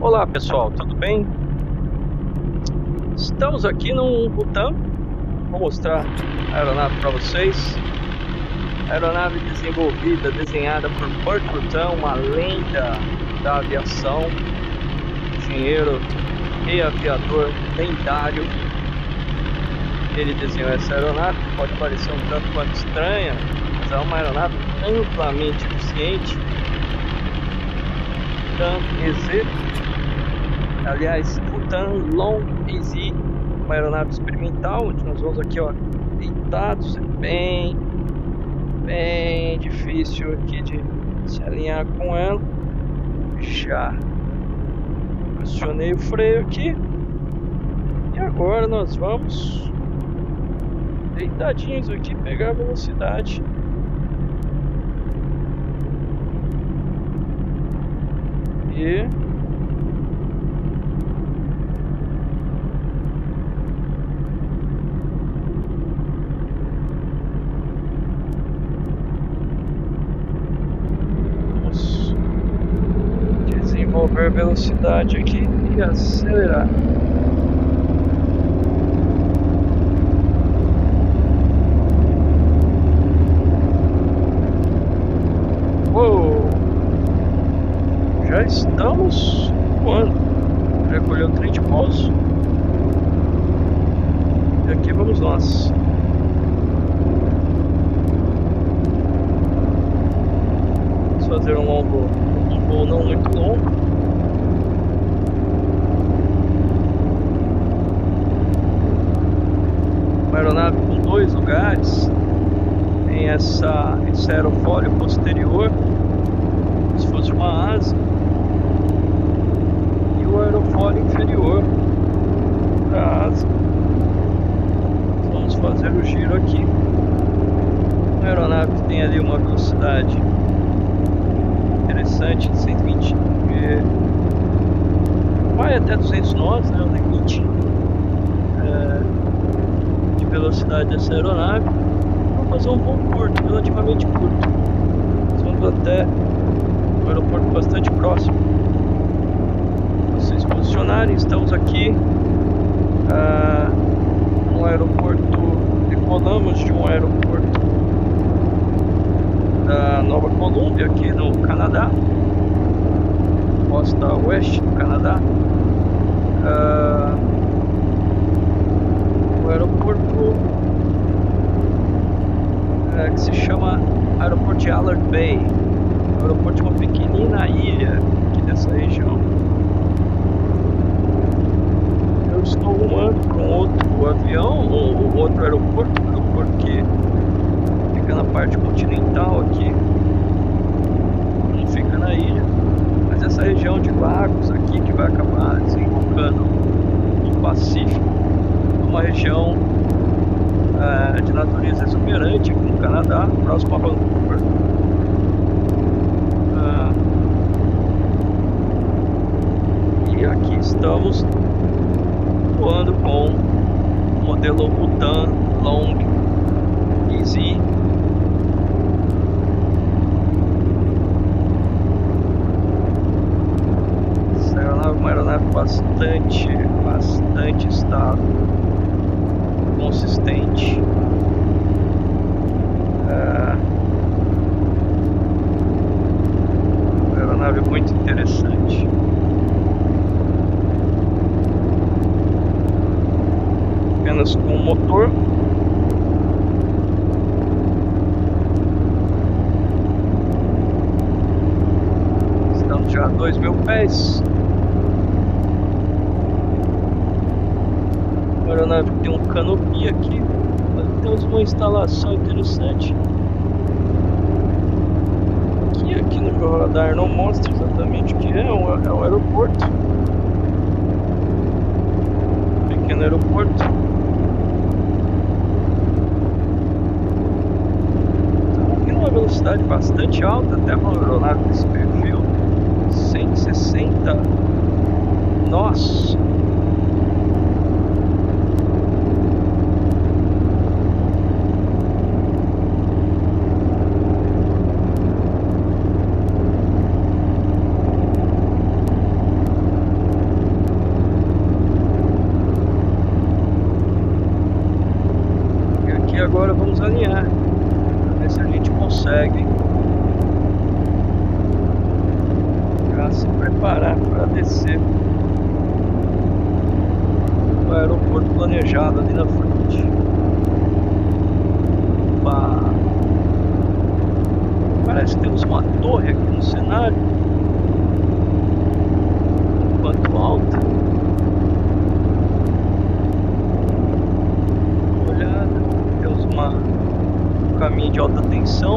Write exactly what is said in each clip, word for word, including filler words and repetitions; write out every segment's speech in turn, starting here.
Olá pessoal, tudo bem? Estamos aqui no Butã. Vou mostrar a aeronave para vocês. A aeronave desenvolvida, desenhada por Burt Rutan, uma lenda da aviação, engenheiro e aviador lendário. Ele desenhou essa aeronave, que pode parecer um tanto quanto estranha, mas é uma aeronave amplamente eficiente. Butã E Z, aliás, Butã Long E Z, uma aeronave experimental, onde nós vamos aqui, ó, deitados, é bem, bem difícil aqui de se alinhar com ela. Já acionei o freio aqui e agora nós vamos deitadinhos aqui pegar a velocidade. E vamos desenvolver velocidade aqui e acelerar. Uou! Já estamos voando. Recolheu o trem de pouso. E aqui vamos nós. Vamos fazer um longo, um voo não muito longo. Uma aeronave com dois lugares. Tem essa, esse aerofólio posterior, como se fosse uma asa. O aerofólio inferior da asa. Vamos fazer o giro aqui. A aeronave tem ali uma velocidade interessante de cento e vinte, vai até duzentos nós, né, o limite é, de velocidade dessa aeronave. Vamos fazer um voo curto, relativamente curto. Vamos até um aeroporto bastante próximo. Vocês posicionarem, estamos aqui ah, no aeroporto, decolamos de um aeroporto da Nova Colômbia, aqui no Canadá, costa oeste do Canadá. Ah, o aeroporto é, que se chama Aeroporto de Allard Bay, aeroporto de uma pequenina ilha aqui dessa região. Estou rumando para um outro avião, um outro aeroporto, um aeroporto que fica na parte continental aqui, não fica na ilha, mas essa região de lagos aqui que vai acabar desembocando no Pacífico, uma região é, de natureza exuberante aqui no Canadá, próximo a Vancouver. Ah, e aqui estamos voando com o modelo Butã Long E Z. Essa aeronave é uma aeronave bastante, bastante estável, consistente. É uma aeronave muito interessante. Apenas com o motor. Estamos já a dois mil pés. A aeronave tem um canopy aqui. Temos uma instalação interessante. Que aqui no meu radar não mostra exatamente o que é. É um aeroporto. Um pequeno aeroporto. Velocidade bastante alta, até uma aeronave desse perfil, cento e sessenta nós. agora vamos alinhar para ver se a gente consegue já se preparar para descer no aeroporto planejado ali na frente. Opa. Parece que temos uma torre aqui no cenário, enquanto alta. Dá uma olhada, temos uma, um caminho de alta tensão.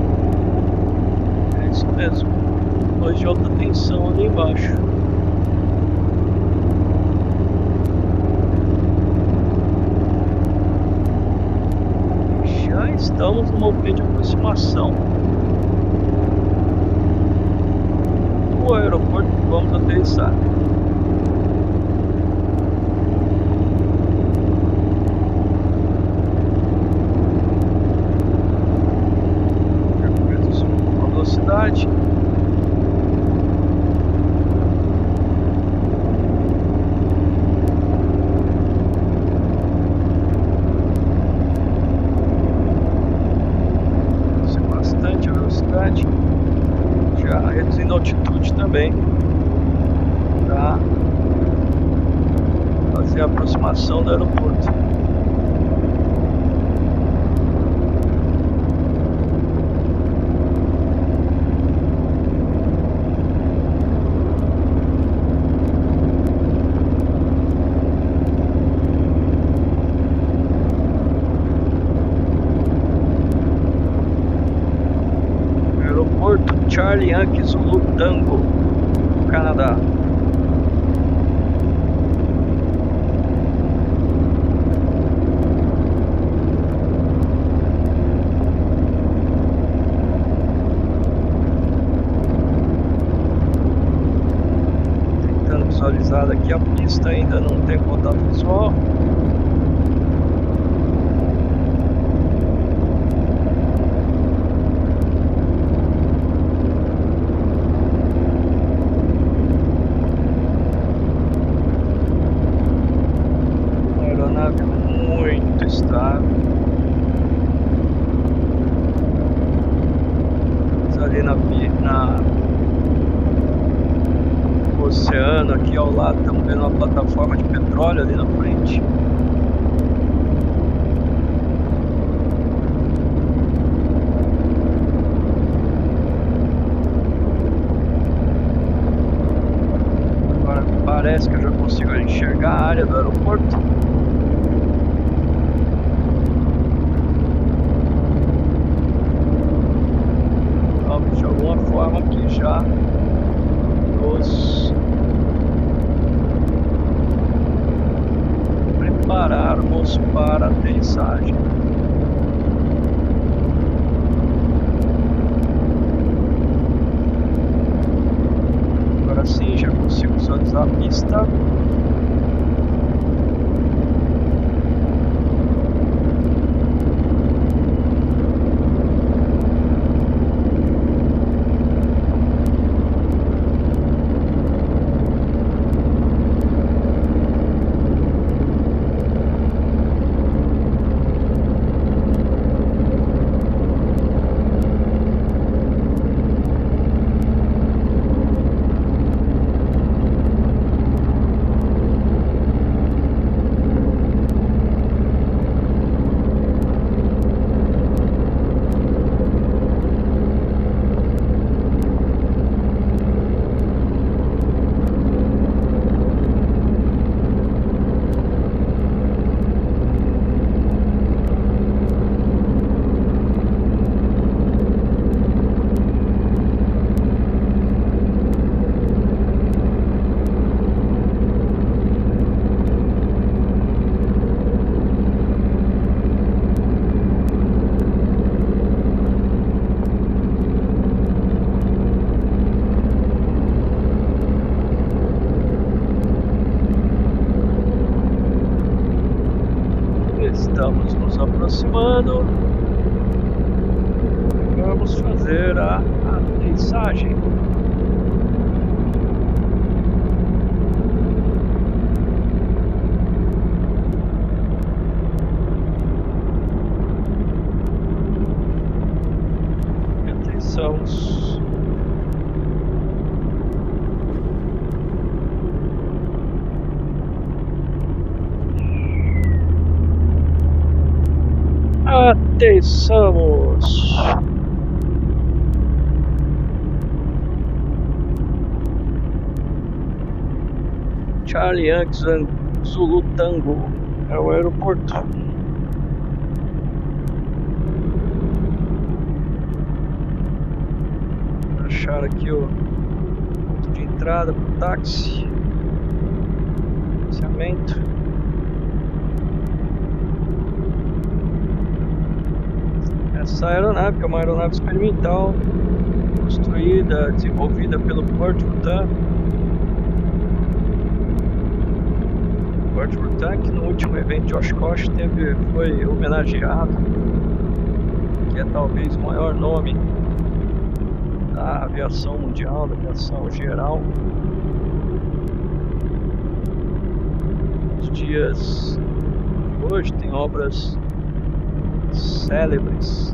É isso mesmo, luz de alta tensão ali embaixo. Já estamos no movimento de aproximação do aeroporto que vamos aterrissar. A velocidade. Bastante a velocidade. Já reduzindo a altitude também, para fazer a aproximação do aeroporto. Aeroporto Charlie Yankee Zulu Tango, Canadá. Tentando visualizar aqui a pista, ainda não tem contato visual. Muito estável. Ali na, na no oceano, aqui ao lado, estamos vendo uma plataforma de petróleo ali na frente. Agora parece que eu já consigo enxergar a área do aeroporto. De alguma forma aqui já nos prepararmos para a aterrissagem. Agora sim já consigo visualizar a pista. Estamos nos aproximando. Vamos fazer a aterrissagem. Aterrissamos. Charlie Yankee Zulu Tango é o aeroporto. Achar aqui o ponto de entrada para o táxi. Financiamento. Essa aeronave é uma aeronave experimental construída, desenvolvida pelo Port Rutan. Port Rutan, que no último evento de Oshkosh teve, foi homenageado, que é talvez o maior nome da aviação mundial, da aviação geral. Nos dias de hoje tem obras célebres.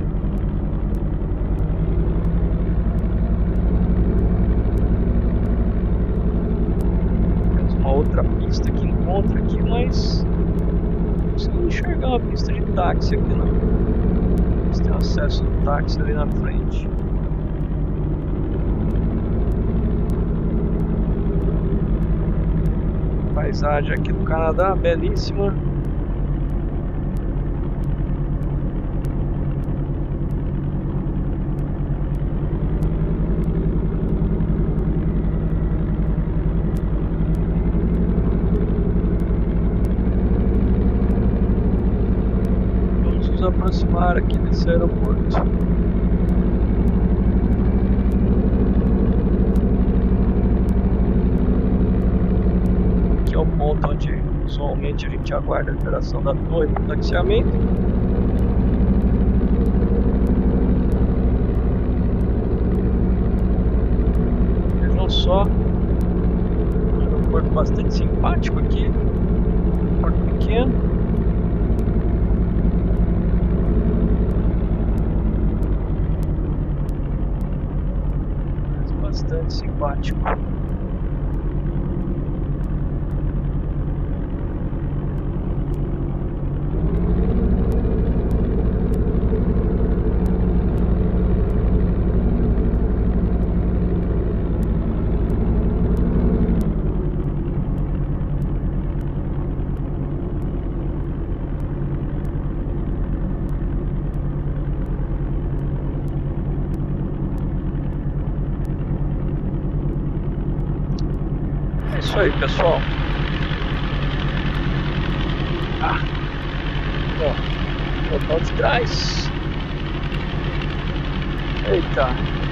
Temos uma outra pista que encontra aqui, mas não consigo enxergar uma pista de táxi aqui não. Você tem acesso ao táxi ali na frente. Paisagem aqui do Canadá, belíssima. Vamos nos aproximar aqui desse aeroporto. É o ponto onde usualmente a gente aguarda a liberação da torre para o taxiamento. Vejam só, um aeroporto bastante simpático aqui, um porto pequeno. Mas bastante simpático. É isso aí, pessoal. Ah, ó, total de trás. Eita.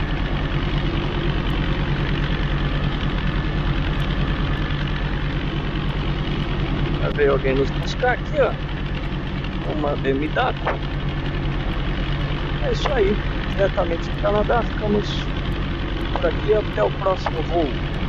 Vai ver alguém nos buscar aqui, ó. Uma B M W. É isso aí. Diretamente do Canadá. Ficamos por aqui até o próximo voo.